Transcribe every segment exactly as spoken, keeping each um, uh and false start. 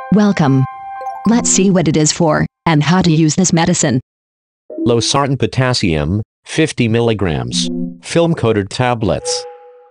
Welcome. Let's see what it is for, and how to use this medicine. Losartan potassium, fifty milligrams. Film-coated tablets.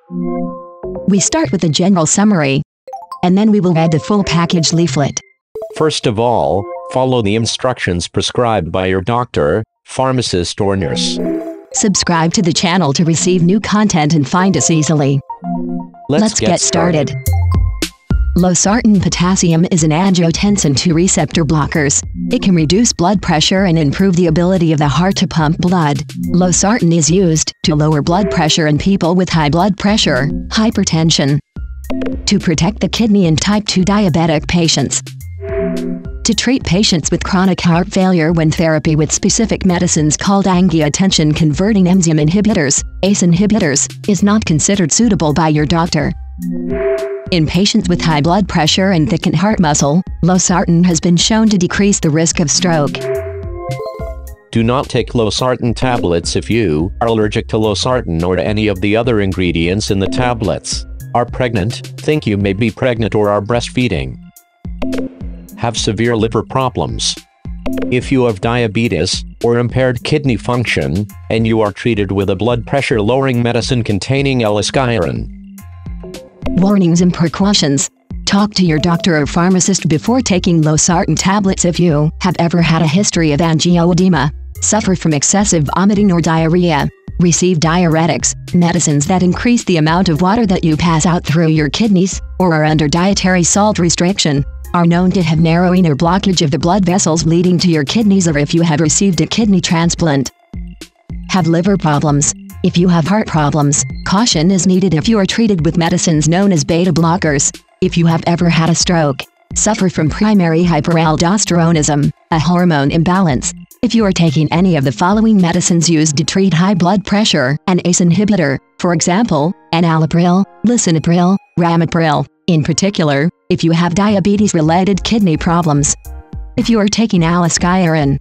We start with a general summary, and then we will read the full package leaflet. First of all, follow the instructions prescribed by your doctor, pharmacist or nurse. Subscribe to the channel to receive new content and find us easily. Let's, Let's get, get started. started. Losartan potassium is an angiotensin two receptor blockers. It can reduce blood pressure and improve the ability of the heart to pump blood. Losartan is used to lower blood pressure in people with high blood pressure, hypertension, to protect the kidney in type two diabetic patients, to treat patients with chronic heart failure when therapy with specific medicines called angiotensin-converting-enzyme inhibitors, A C E inhibitors, is not considered suitable by your doctor. In patients with high blood pressure and thickened heart muscle, Losartan has been shown to decrease the risk of stroke. Do not take Losartan tablets if you are allergic to Losartan or to any of the other ingredients in the tablets, are pregnant, think you may be pregnant or are breastfeeding, have severe liver problems, if you have diabetes or impaired kidney function, and you are treated with a blood pressure-lowering medicine containing aliskiren. Warnings and precautions. Talk to your doctor or pharmacist before taking Losartan tablets if you have ever had a history of angioedema, suffer from excessive vomiting or diarrhea, receive diuretics, medicines that increase the amount of water that you pass out through your kidneys, or are under dietary salt restriction, are known to have narrowing or blockage of the blood vessels leading to your kidneys, or if you have received a kidney transplant. Have liver problems. If you have heart problems, caution is needed if you are treated with medicines known as beta blockers. If you have ever had a stroke, suffer from primary hyperaldosteronism, a hormone imbalance, if you are taking any of the following medicines used to treat high blood pressure, an A C E inhibitor, for example, enalapril, lisinopril, ramipril, in particular, if you have diabetes-related kidney problems. If you are taking aliskiren,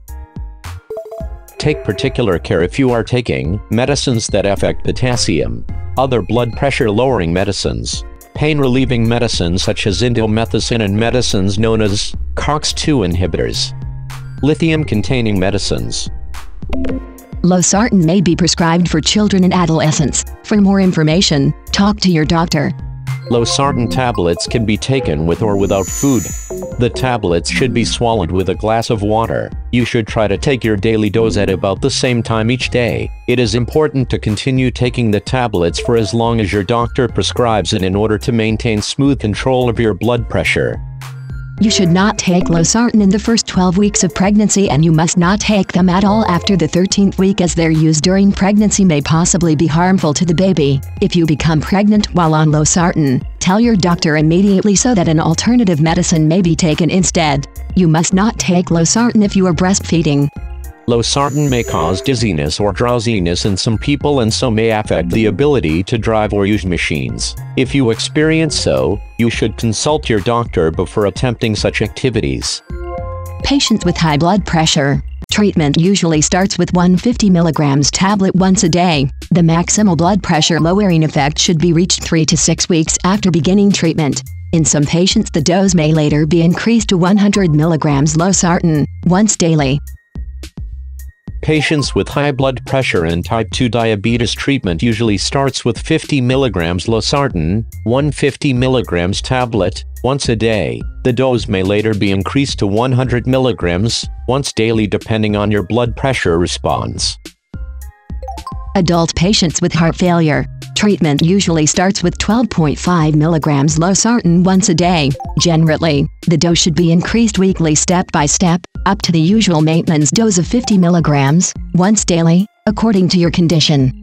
take particular care if you are taking medicines that affect potassium, other blood pressure-lowering medicines, pain-relieving medicines such as indomethacin, and medicines known as COX two inhibitors, lithium-containing medicines. Losartan may be prescribed for children and adolescents. For more information, talk to your doctor. Losartan tablets can be taken with or without food. The tablets should be swallowed with a glass of water. You should try to take your daily dose at about the same time each day. It is important to continue taking the tablets for as long as your doctor prescribes it in order to maintain smooth control of your blood pressure. You should not take Losartan in the first twelve weeks of pregnancy, and you must not take them at all after the thirteenth week, as their use during pregnancy may possibly be harmful to the baby. If you become pregnant while on Losartan, tell your doctor immediately so that an alternative medicine may be taken instead. You must not take Losartan if you are breastfeeding. Losartan may cause dizziness or drowsiness in some people, and so may affect the ability to drive or use machines. If you experience so, you should consult your doctor before attempting such activities. Patients with high blood pressure. Treatment usually starts with one hundred fifty milligrams tablet once a day. The maximal blood pressure lowering effect should be reached three to six weeks after beginning treatment. In some patients, the dose may later be increased to one hundred milligrams Losartan once daily. Patients with high blood pressure and type two diabetes treatment usually starts with fifty milligrams Losartan, one hundred fifty milligrams tablet, once a day. The dose may later be increased to one hundred milligrams, once daily, depending on your blood pressure response. Adult patients with heart failure. Treatment usually starts with twelve point five milligrams Losartan once a day. Generally, the dose should be increased weekly step by step, up to the usual maintenance dose of fifty milligrams, once daily, according to your condition.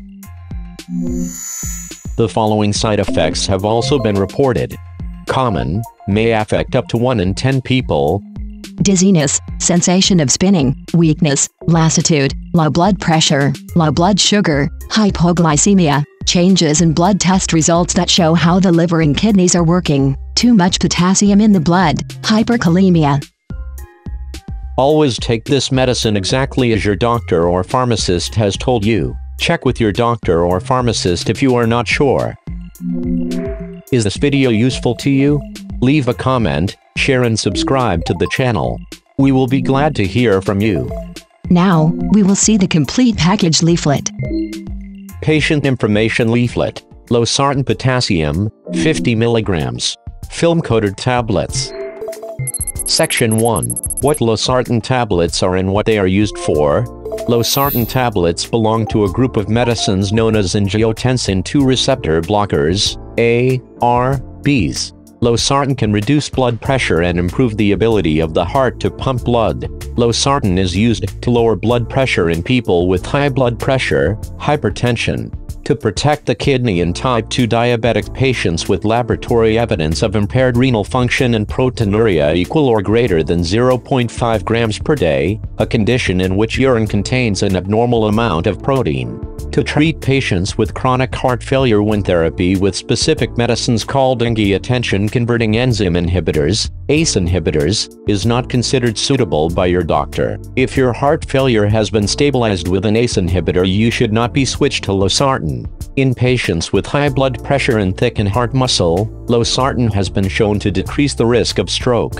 The following side effects have also been reported. Common, may affect up to one in ten people. Dizziness, sensation of spinning, weakness, lassitude, low blood pressure, low blood sugar, hypoglycemia, changes in blood test results that show how the liver and kidneys are working, too much potassium in the blood, hyperkalemia. Always take this medicine exactly as your doctor or pharmacist has told you. Check with your doctor or pharmacist if you are not sure. Is this video useful to you? Leave a comment, share and subscribe to the channel. We will be glad to hear from you. Now, we will see the complete package leaflet. Patient information leaflet. Losartan potassium, fifty milligrams. Film-coated tablets. Section one. What Losartan tablets are and what they are used for. Losartan tablets belong to a group of medicines known as angiotensin two receptor blockers, A R Bs. Losartan can reduce blood pressure and improve the ability of the heart to pump blood. Losartan is used to lower blood pressure in people with high blood pressure, hypertension, to protect the kidney in type two diabetic patients with laboratory evidence of impaired renal function and proteinuria equal or greater than zero point five grams per day, a condition in which urine contains an abnormal amount of protein. To treat patients with chronic heart failure when therapy with specific medicines called angiotensin-converting-enzyme inhibitors, A C E inhibitors, is not considered suitable by your doctor. If your heart failure has been stabilized with an A C E inhibitor, you should not be switched to Losartan. In patients with high blood pressure and thickened heart muscle, Losartan has been shown to decrease the risk of stroke.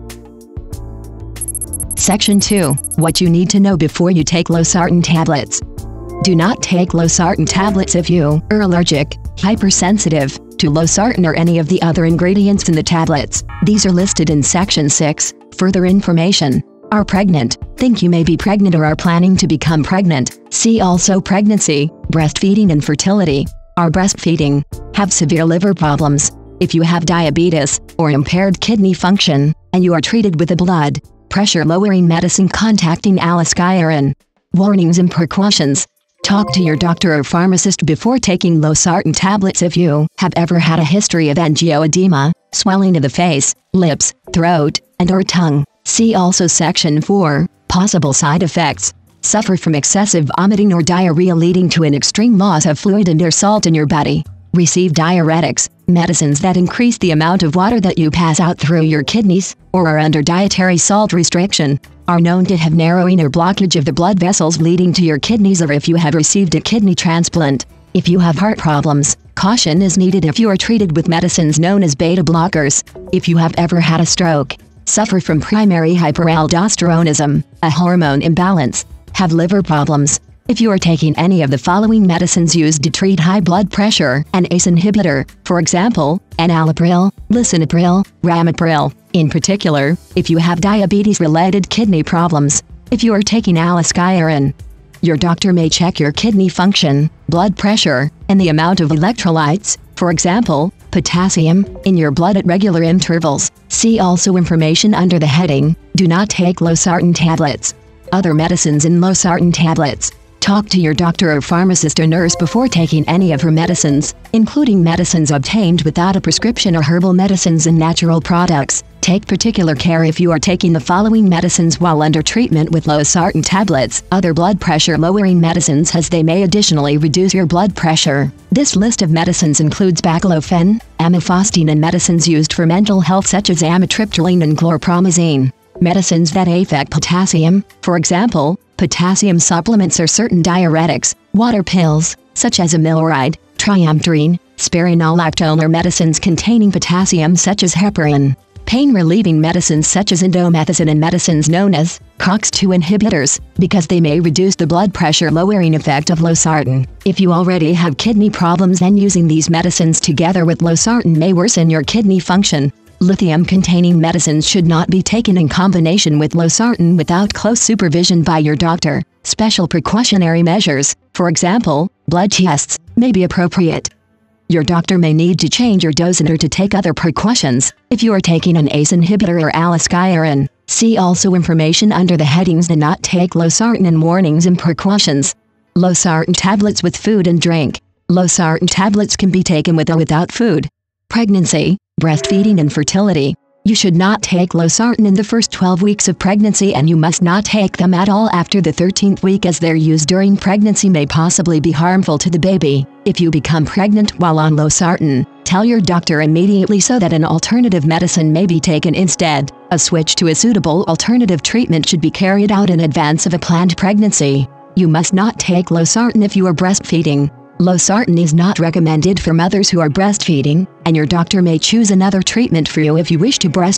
Section two. What you need to know before you take Losartan tablets. Do not take Losartan tablets if you are allergic, hypersensitive to Losartan or any of the other ingredients in the tablets. These are listed in Section six. Further information. Are pregnant, think you may be pregnant or are planning to become pregnant. See also pregnancy, breastfeeding and fertility. Are breastfeeding. Have severe liver problems. If you have diabetes or impaired kidney function, and you are treated with a blood pressure lowering medicine contacting aliskiren. Warnings and precautions. Talk to your doctor or pharmacist before taking Losartan tablets if you have ever had a history of angioedema, swelling of the face, lips, throat, and or tongue. See also Section four. Possible side effects. Suffer from excessive vomiting or diarrhea leading to an extreme loss of fluid and or salt in your body. Receive diuretics, medicines that increase the amount of water that you pass out through your kidneys, or are under dietary salt restriction. Are known to have narrowing or blockage of the blood vessels leading to your kidneys, or if you have received a kidney transplant. If you have heart problems, caution is needed if you are treated with medicines known as beta blockers. If you have ever had a stroke, suffer from primary hyperaldosteronism, a hormone imbalance, have liver problems. If you are taking any of the following medicines used to treat high blood pressure, an A C E inhibitor, for example, enalapril, lisinopril, ramipril. In particular, if you have diabetes-related kidney problems, if you are taking aliskiren, your doctor may check your kidney function, blood pressure, and the amount of electrolytes, for example, potassium, in your blood at regular intervals. See also information under the heading, Do not take Losartan tablets. Other medicines in Losartan tablets. Talk to your doctor or pharmacist or nurse before taking any of her medicines, including medicines obtained without a prescription or herbal medicines and natural products. Take particular care if you are taking the following medicines while under treatment with Losartan tablets, other blood pressure lowering medicines, as they may additionally reduce your blood pressure. This list of medicines includes baclofen, amifostine, and medicines used for mental health such as amitriptyline and chlorpromazine. Medicines that affect potassium, for example, potassium supplements or certain diuretics, water pills, such as amiloride, triamterene, spironolactone, or medicines containing potassium such as heparin. Pain-relieving medicines such as indomethacin and medicines known as C O X two inhibitors, because they may reduce the blood pressure lowering effect of Losartan. If you already have kidney problems, then using these medicines together with Losartan may worsen your kidney function. Lithium-containing medicines should not be taken in combination with Losartan without close supervision by your doctor. Special precautionary measures, for example, blood tests, may be appropriate. Your doctor may need to change your dose and or to take other precautions if you are taking an A C E inhibitor or aliskiren. See also information under the headings Do not take Losartan and warnings and precautions. Losartan tablets with food and drink. Losartan tablets can be taken with or without food. Pregnancy, breastfeeding and fertility. You should not take Losartan in the first twelve weeks of pregnancy, and you must not take them at all after the thirteenth week, as their use during pregnancy may possibly be harmful to the baby. If you become pregnant while on Losartan, tell your doctor immediately so that an alternative medicine may be taken instead. A switch to a suitable alternative treatment should be carried out in advance of a planned pregnancy. You must not take Losartan if you are breastfeeding. Losartan is not recommended for mothers who are breastfeeding, and your doctor may choose another treatment for you if you wish to breastfeed.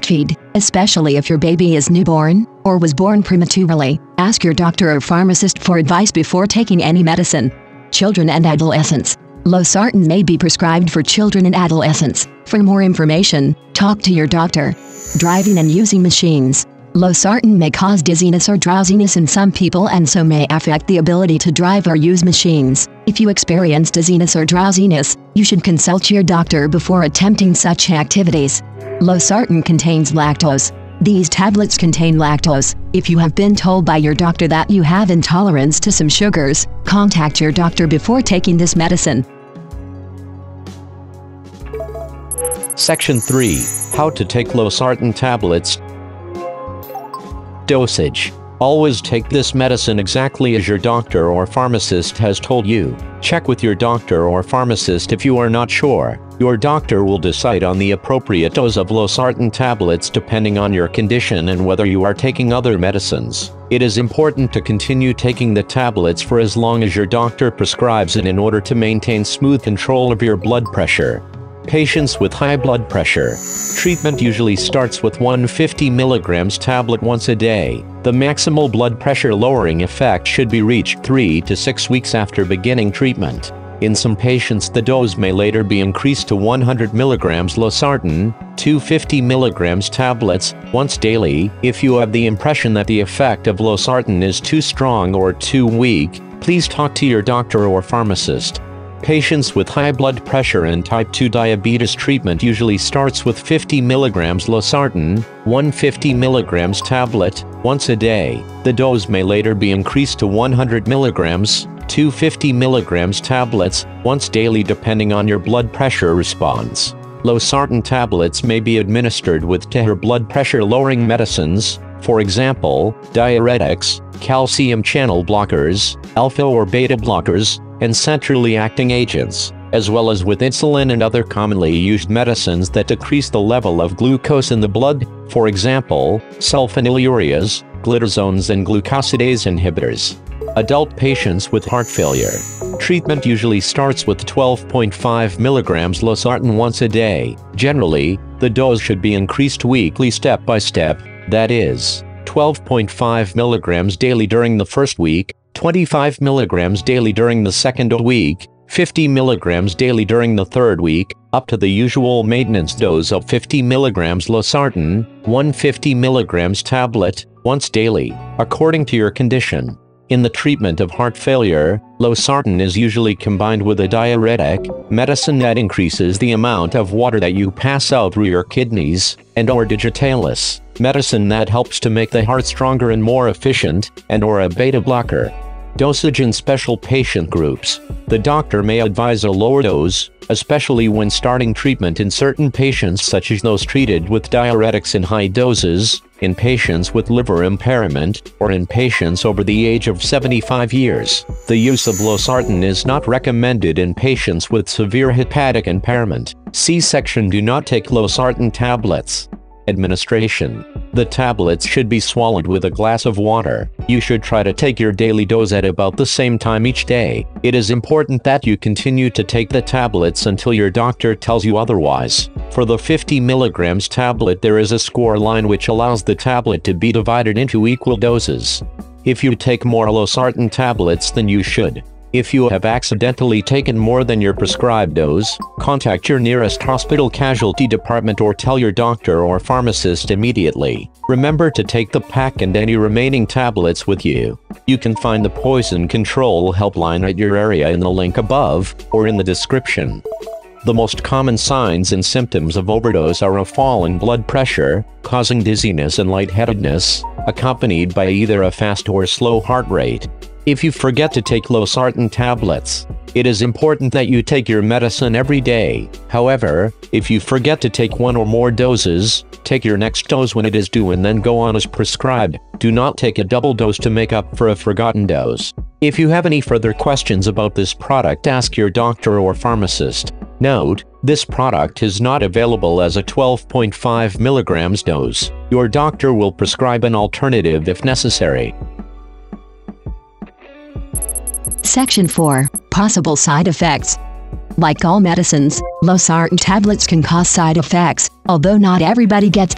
Especially if your baby is newborn, or was born prematurely, ask your doctor or pharmacist for advice before taking any medicine. Children and adolescents. Losartan may be prescribed for children and adolescents. For more information, talk to your doctor. Driving and using machines. Losartan may cause dizziness or drowsiness in some people and so may affect the ability to drive or use machines. If you experience dizziness or drowsiness, you should consult your doctor before attempting such activities. Losartan contains lactose. These tablets contain lactose. If you have been told by your doctor that you have intolerance to some sugars, contact your doctor before taking this medicine. Section three. How to take Losartan tablets. Dosage. Always take this medicine exactly as your doctor or pharmacist has told you. Check with your doctor or pharmacist if you are not sure. Your doctor will decide on the appropriate dose of Losartan tablets depending on your condition and whether you are taking other medicines. It is important to continue taking the tablets for as long as your doctor prescribes it in order to maintain smooth control of your blood pressure. Patients with high blood pressure. Treatment usually starts with one hundred fifty milligrams tablet once a day. The maximal blood pressure lowering effect should be reached three to six weeks after beginning treatment. In some patients, the dose may later be increased to one hundred milligrams Losartan, two hundred fifty milligrams tablets, once daily. If you have the impression that the effect of Losartan is too strong or too weak, please talk to your doctor or pharmacist. Patients with high blood pressure and type two diabetes treatment usually starts with fifty milligrams Losartan, one hundred fifty milligrams tablet, once a day. The dose may later be increased to one hundred milligrams, two hundred fifty milligrams tablets, once daily depending on your blood pressure response. Losartan tablets may be administered with other blood pressure lowering medicines, for example, diuretics, calcium channel blockers, alpha or beta blockers, and centrally acting agents, as well as with insulin and other commonly used medicines that decrease the level of glucose in the blood, for example, sulfonylureas, glitazones and glucosidase inhibitors. Adult patients with heart failure. Treatment usually starts with twelve point five milligrams Losartan once a day. Generally, the dose should be increased weekly step by step, that is, twelve point five milligrams daily during the first week, twenty-five milligrams daily during the second week, fifty milligrams daily during the third week, up to the usual maintenance dose of fifty milligrams Losartan, one hundred fifty milligrams tablet, once daily, according to your condition. In the treatment of heart failure, Losartan is usually combined with a diuretic, medicine that increases the amount of water that you pass out through your kidneys, and or digitalis, medicine that helps to make the heart stronger and more efficient, and or a beta blocker. Dosage in special patient groups. The doctor may advise a lower dose, especially when starting treatment in certain patients such as those treated with diuretics in high doses, in patients with liver impairment, or in patients over the age of seventy-five years. The use of Losartan is not recommended in patients with severe hepatic impairment. See section. Do not take Losartan tablets. Administration. The tablets should be swallowed with a glass of water. You should try to take your daily dose at about the same time each day. It is important that you continue to take the tablets until your doctor tells you otherwise. For the fifty milligrams tablet, there is a score line which allows the tablet to be divided into equal doses. If you take more Losartan tablets than you should, if you have accidentally taken more than your prescribed dose, contact your nearest hospital casualty department or tell your doctor or pharmacist immediately. Remember to take the pack and any remaining tablets with you. You can find the poison control helpline at your area in the link above, or in the description. The most common signs and symptoms of overdose are a fall in blood pressure, causing dizziness and lightheadedness, accompanied by either a fast or slow heart rate. If you forget to take Losartan tablets, it is important that you take your medicine every day. However, if you forget to take one or more doses, take your next dose when it is due and then go on as prescribed. Do not take a double dose to make up for a forgotten dose. If you have any further questions about this product, ask your doctor or pharmacist. Note, this product is not available as a twelve point five milligrams dose. Your doctor will prescribe an alternative if necessary. Section four. Possible side effects. Like all medicines, Losartan tablets can cause side effects. Although not everybody gets them,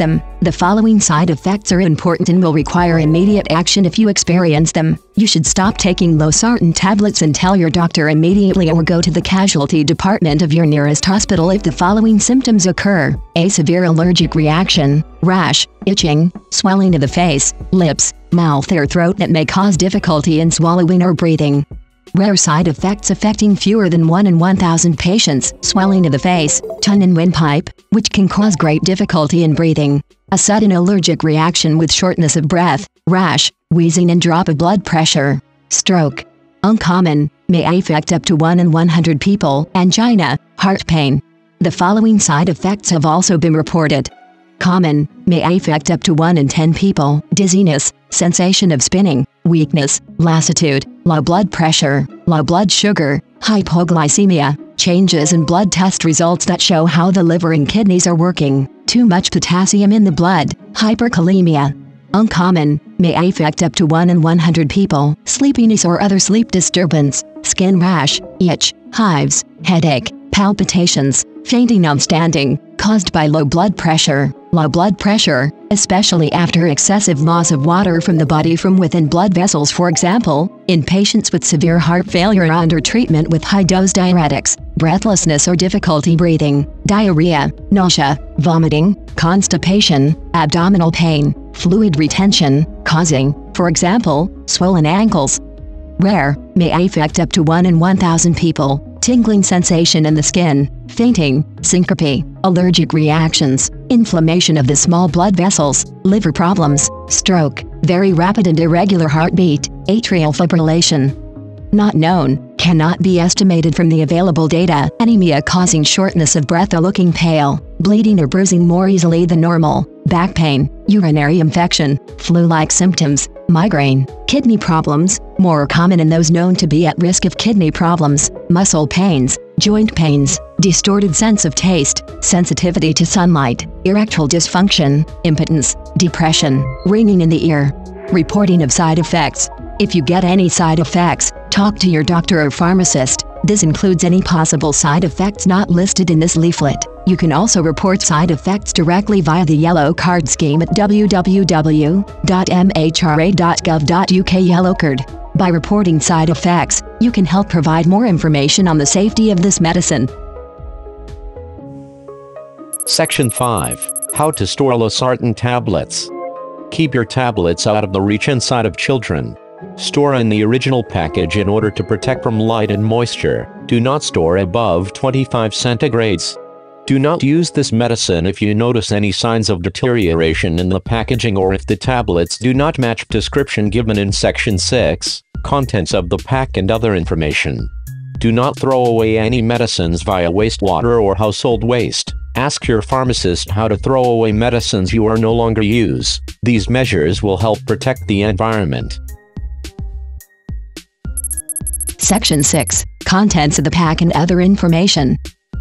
The following side effects are important and will require immediate action if you experience them. You should stop taking Losartan tablets and tell your doctor immediately, or go to the casualty department of your nearest hospital if the following symptoms occur: a severe allergic reaction, rash, itching, swelling of the face, lips, mouth or throat that may cause difficulty in swallowing or breathing. Rare side effects affecting fewer than one in one thousand patients: swelling of the face, tongue and windpipe, which can cause great difficulty in breathing. A sudden allergic reaction with shortness of breath, rash, wheezing and drop of blood pressure. Stroke. Uncommon, may affect up to one in one hundred people. Angina, heart pain. The following side effects have also been reported. Common, may affect up to one in ten people. Dizziness, sensation of spinning, weakness, lassitude, low blood pressure, low blood sugar, hypoglycemia, changes in blood test results that show how the liver and kidneys are working, too much potassium in the blood, hyperkalemia. Uncommon, may affect up to one in one hundred people. Sleepiness or other sleep disturbance, skin rash, itch, hives, headache, palpitations, fainting on standing, caused by low blood pressure. Low blood pressure, especially after excessive loss of water from the body from within blood vessels, for example, in patients with severe heart failure under treatment with high-dose diuretics. Breathlessness or difficulty breathing, diarrhea, nausea, vomiting, constipation, abdominal pain, fluid retention, causing, for example, swollen ankles. Rare, may affect up to one in one thousand people. Tingling sensation in the skin, fainting, syncope, allergic reactions, inflammation of the small blood vessels, liver problems, stroke, very rapid and irregular heartbeat, atrial fibrillation. Not known, cannot be estimated from the available data. Anemia causing shortness of breath or looking pale, bleeding or bruising more easily than normal, back pain, urinary infection, flu-like symptoms, migraine, kidney problems, more common in those known to be at risk of kidney problems, muscle pains, joint pains, distorted sense of taste, sensitivity to sunlight, erectile dysfunction, impotence, depression, ringing in the ear. Reporting of side effects. If you get any side effects, talk to your doctor or pharmacist. This includes any possible side effects not listed in this leaflet. You can also report side effects directly via the yellow card scheme at w w w dot m h r a dot gov dot u k yellow card. By reporting side effects, you can help provide more information on the safety of this medicine. Section five. How to store Losartan tablets. Keep your tablets out of the reach and sight of children. Store in the original package in order to protect from light and moisture. Do not store above twenty-five centigrades. Do not use this medicine if you notice any signs of deterioration in the packaging or if the tablets do not match description given in Section six, contents of the pack and other information. Do not throw away any medicines via wastewater or household waste. Ask your pharmacist how to throw away medicines you are no longer use. These measures will help protect the environment. Section six. Contents of the pack and other information.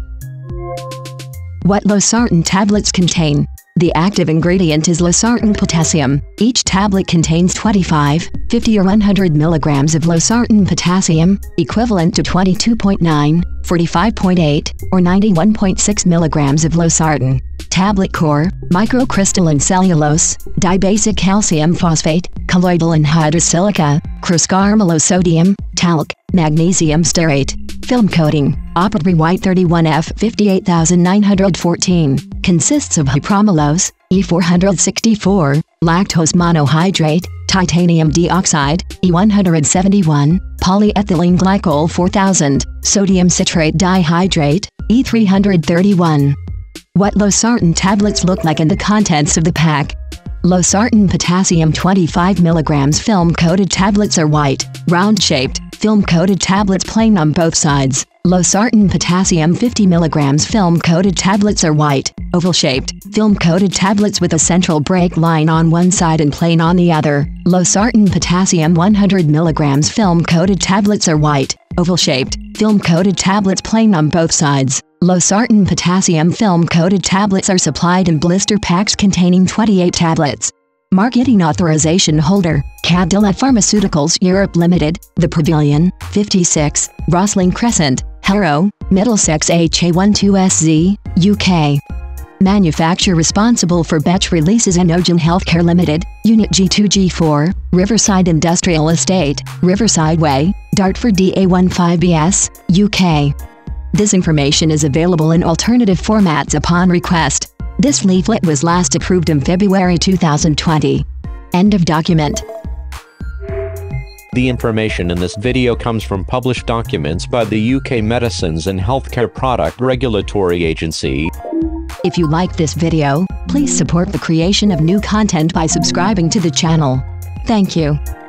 What Losartan tablets contain. The active ingredient is Losartan potassium. Each tablet contains twenty-five, fifty or one hundred milligrams of Losartan potassium, equivalent to twenty-two point nine, forty-five point eight, or ninety-one point six milligrams of Losartan. Tablet core, microcrystalline cellulose, dibasic calcium phosphate, colloidal anhydrous silica, cruscarmylosodium, talc, magnesium stearate. Film coating, Opry White thirty-one F fifty-eight thousand nine hundred fourteen, consists of hypromylose, E four sixty-four, lactose monohydrate, titanium dioxide, E one seventy-one, polyethylene glycol four thousand, sodium citrate dihydrate, E three thirty-one. What Losartan tablets look like and the contents of the pack. Losartan potassium twenty-five milligrams film-coated tablets are white, round-shaped, film-coated tablets plain on both sides. Losartan potassium fifty milligrams film-coated tablets are white, oval-shaped, film-coated tablets with a central break line on one side and plain on the other. Losartan potassium one hundred milligrams film-coated tablets are white, oval-shaped, film-coated tablets plain on both sides. Losartan potassium film-coated tablets are supplied in blister packs containing twenty-eight tablets. Marketing authorization holder, Cadila Pharmaceuticals Europe Limited, The Pavilion, fifty-six, Rosling Crescent, Harrow, Middlesex H A twelve S Z, U K. Manufacturer responsible for batch releases: Inogen Healthcare Limited, Unit G two G four, Riverside Industrial Estate, Riverside Way, Dartford D A fifteen B S, U K. This information is available in alternative formats upon request. This leaflet was last approved in February two thousand twenty. End of document. The information in this video comes from published documents by the U K Medicines and Healthcare Product Regulatory Agency. If you like this video, please support the creation of new content by subscribing to the channel. Thank you.